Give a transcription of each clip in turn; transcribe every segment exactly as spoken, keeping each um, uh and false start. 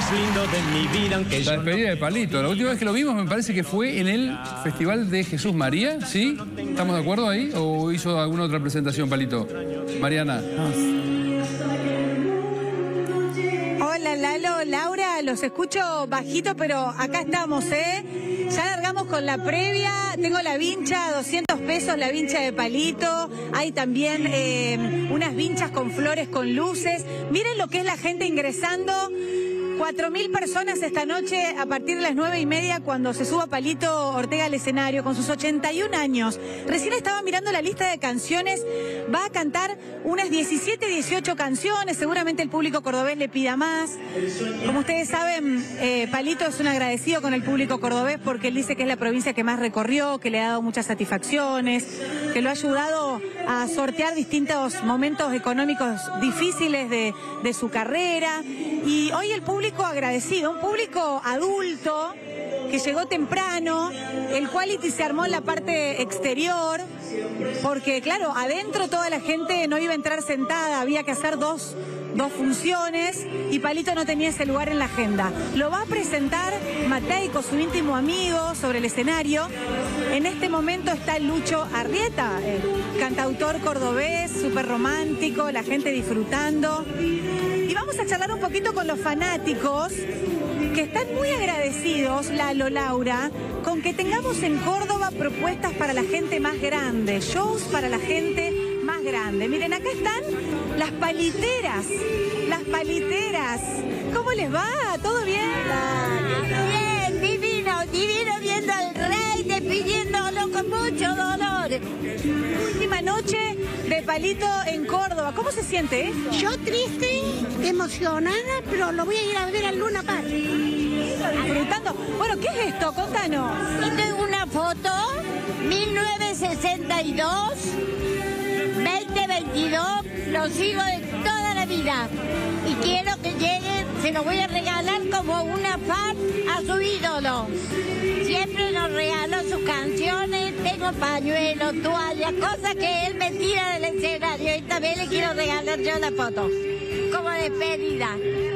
más lindo de mi vida, aunque La despedida de Palito. La última vez que lo vimos me parece que fue en el Festival de Jesús María, ¿sí? ¿Estamos de acuerdo ahí? ¿O hizo alguna otra presentación, Palito? Mariana. Hola, Lalo, Laura, los escucho bajito, pero acá estamos, ¿eh? Ya largamos con la previa, tengo la vincha, doscientos pesos la vincha de Palito, hay también eh, unas vinchas con flores, con luces. Miren lo que es la gente ingresando. Cuatro mil personas esta noche a partir de las nueve y media cuando se suba Palito Ortega al escenario con sus ochenta y un años. Recién estaba mirando la lista de canciones, va a cantar unas diecisiete, dieciocho canciones, seguramente el público cordobés le pida más. Como ustedes saben, eh, Palito es un agradecido con el público cordobés porque él dice que es la provincia que más recorrió, que le ha dado muchas satisfacciones, que lo ha ayudado a sortear distintos momentos económicos difíciles de, de su carrera. Y hoy el público agradecido, un público adulto que llegó temprano, el quality se armó en la parte exterior, porque claro, adentro toda la gente no iba a entrar sentada, había que hacer dos, dos funciones y Palito no tenía ese lugar en la agenda. Lo va a presentar Mateico, su íntimo amigo, sobre el escenario. En este momento está Lucho Arrieta, el cantautor cordobés, súper romántico, la gente disfrutando. Y vamos a charlar un poquito con los fanáticos que están muy agradecidos, Lalo, Laura, con que tengamos en Córdoba propuestas para la gente más grande, shows para la gente más grande. Miren, acá están las paliteras, las paliteras. ¿Cómo les va? ¿Todo bien? Bien, divino, divino viendo al rey, despidiéndolo con mucho dolor. Última noche de Palito en Córdoba. ¿Cómo se siente esto? Yo triste, emocionada, pero lo voy a ir a ver al Luna Park. Disfrutando. Bueno, ¿qué es esto? Contanos. Y tengo una foto, mil novecientos sesenta y dos, veinte veintidós, lo sigo de toda la vida. Y quiero que llegue, se lo voy a regalar como una fan a su ídolo. Siempre nos regaló sus canciones, tengo pañuelos, toallas, cosas que él me tira del escenario. Y también le quiero regalar yo la foto, como despedida.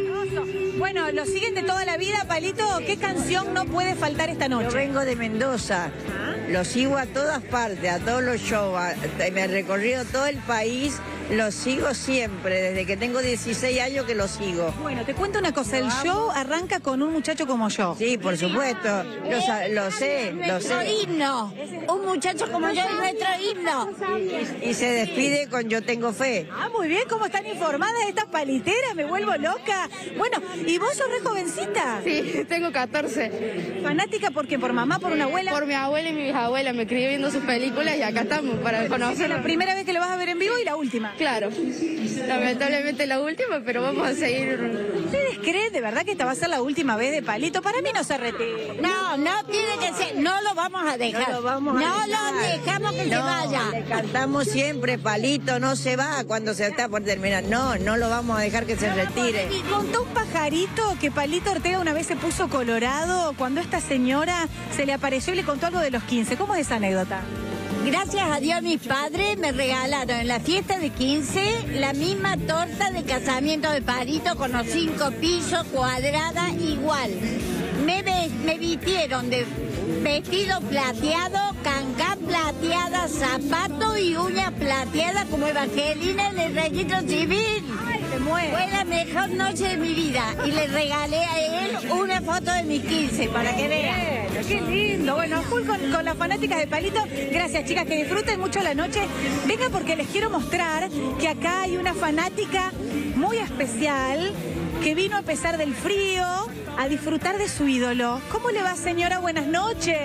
Bueno, lo siguen de toda la vida, Palito. ¿Qué canción no puede faltar esta noche? Yo vengo de Mendoza, lo sigo a todas partes, a todos los shows, a- me he recorrido todo el país, lo sigo siempre, desde que tengo dieciséis años que lo sigo. Bueno, te cuento una cosa, el show arranca con un muchacho como yo. Sí, por supuesto, lo, sa- lo sé, lo Nuestro sé. himno, un muchacho como yo es nuestro himno. Y se despide con Yo Tengo Fe. Ah, muy bien, ¿cómo están informadas estas paliteras? Me vuelvo loca. Bueno, ¿y vos sos re jovencita? Sí, tengo catorce. ¿Fanática por qué? ¿Por mamá, por una abuela? Por mi abuela y mi bisabuela me crié viendo sus películas y acá estamos para Es conocerlo. la primera vez que lo vas a ver en vivo y la última. Claro, lamentablemente la última, pero vamos a seguir. ¿Ustedes creen de verdad que esta va a ser la última vez de Palito? Para mí no se retira. No, no tiene que ser, no lo vamos a dejar. No lo vamos a No dejar. lo dejamos que se No, vaya. le cantamos siempre, Palito no se va cuando se está por terminar. No, no lo vamos a dejar que se retire. Y contó un pajarito que Palito Ortega una vez se puso colorado cuando esta señora se le apareció y le contó algo de los quince. ¿Cómo es esa anécdota? Gracias a Dios mis padres me regalaron en la fiesta de quince la misma torta de casamiento de Palito con los cinco pisos, cuadrada, igual. Me, ve- me vistieron de vestido plateado, cancán plateada, zapato y uña plateada como Evangelina en el registro civil. Se muere. Fue la mejor noche de mi vida y le regalé a él una foto de mis quince para que vean. Bueno, qué lindo. Bueno, full con, con las fanáticas de Palito. Gracias, chicas, que disfruten mucho la noche. Venga, porque les quiero mostrar que acá hay una fanática muy especial que vino a pesar del frío a disfrutar de su ídolo. ¿Cómo le va, señora? Buenas noches.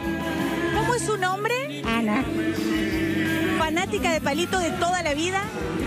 ¿Cómo es su nombre? Ana. Fanática de Palito de toda la vida.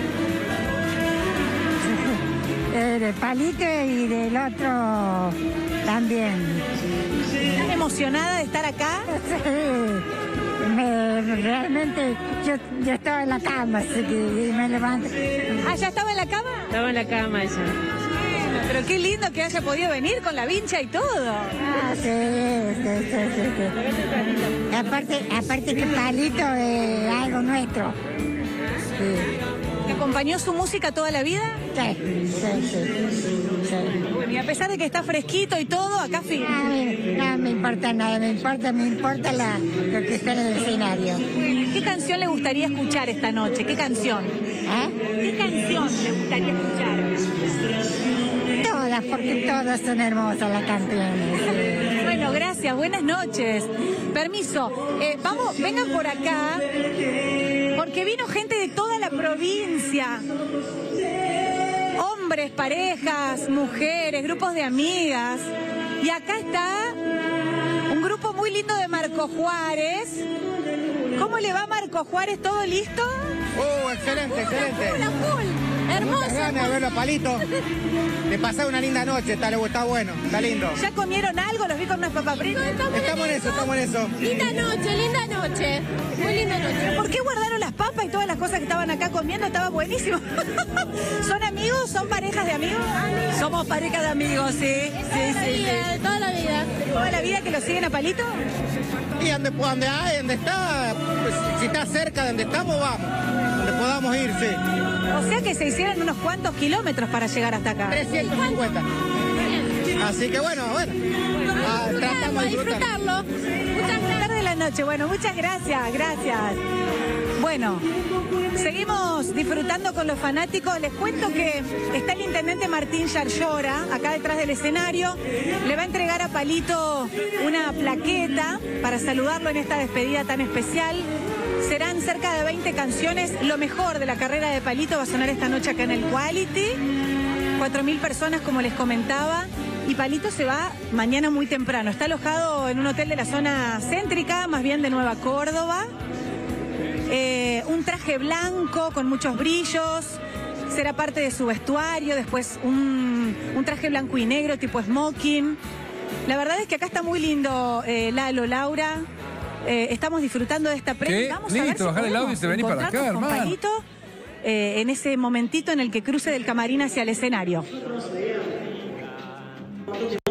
Eh, de Palito y del otro también. ¿Están emocionada de estar acá? Sí, me, realmente yo, yo estaba en la cama, así que me levanté. ¿Ah, ya estaba en la cama? Estaba en la cama ella. Pero qué lindo que haya podido venir con la vincha y todo. Ah, sí, sí, sí, sí, sí. Aparte, aparte que Palito es algo nuestro. Sí. ¿Acompañó su música toda la vida? Sí, sí, sí. sí. Y a pesar de que está fresquito y todo, acá No firme. me, no me importa nada, me importa, me importa la, lo que está en el escenario. ¿Qué canción le gustaría escuchar esta noche? ¿Qué canción? ¿Eh? ¿Qué canción le gustaría escuchar? Todas, porque todas son hermosas las canciones. Sí. Bueno, gracias, buenas noches. Permiso, eh, vamos, vengan por acá, porque vino gente de toda la provincia. Hombres, parejas, mujeres, grupos de amigas. Y acá está un grupo muy lindo de Marco Juárez. ¿Cómo le va Marco Juárez? ¿Todo listo? Oh, excelente, excelente. Full, full. Hermoso. Muchas ganas de verlo, Palito. De pasar una linda noche, está, está bueno, está lindo. ¿Ya comieron algo? ¿Los vi con unas papas fritas? Estamos en eso, estamos en eso. Linda noche, linda noche. Muy linda noche. ¿Por qué guardaron las papas y todas las cosas que estaban acá comiendo? Estaba buenísimo. ¿Son amigos? ¿Son parejas de amigos? Somos parejas de amigos, sí. Sí, sí, Vida, toda la vida. ¿Toda la vida que lo siguen a Palito? Y donde, donde, hay, donde está, pues, si está cerca de donde estamos, vamos. Donde podamos ir, sí. O sea que se hicieron unos cuantos kilómetros para llegar hasta acá. trescientos cincuenta. Así que bueno, bueno. Ah, tratamos de disfrutar. Disfrutarlo. Muchas gracias. Tarde de la noche. Bueno, muchas gracias, gracias. Bueno, seguimos disfrutando con los fanáticos. Les cuento que está el intendente Martín Yarlora, acá detrás del escenario. Le va a entregar a Palito una plaqueta para saludarlo en esta despedida tan especial. Serán cerca de veinte canciones. Lo mejor de la carrera de Palito va a sonar esta noche acá en el Quality. cuatro mil personas, como les comentaba. Y Palito se va mañana muy temprano. Está alojado en un hotel de la zona céntrica, más bien de Nueva Córdoba. Eh, un traje blanco con muchos brillos. Será parte de su vestuario. Después un, un traje blanco y negro tipo smoking. La verdad es que acá está muy lindo, eh, Lalo, Laura. Eh, estamos disfrutando de esta previa. ¿Qué? Vamos a ver Listo, si bajar el audio y te venís para acá, encontrarnos con hermano. Palito, eh, en ese momentito en el que cruce del camarín hacia el escenario.